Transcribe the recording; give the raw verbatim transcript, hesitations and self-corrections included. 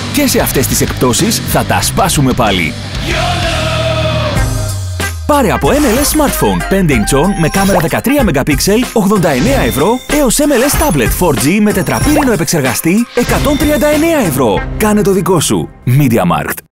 Και σε αυτές τις εκπτώσεις θα τα σπάσουμε πάλι. Πάρε από εμ ελ ες Smartphone πέντε ιντσών με κάμερα δεκατρία μεγαπίξελ ογδόντα εννέα ευρώ έως εμ ελ ες Tablet φορ τζι με τετραπύρινο επεξεργαστή εκατόν τριάντα εννέα ευρώ. Κάνε το δικό σου. MediaMarkt.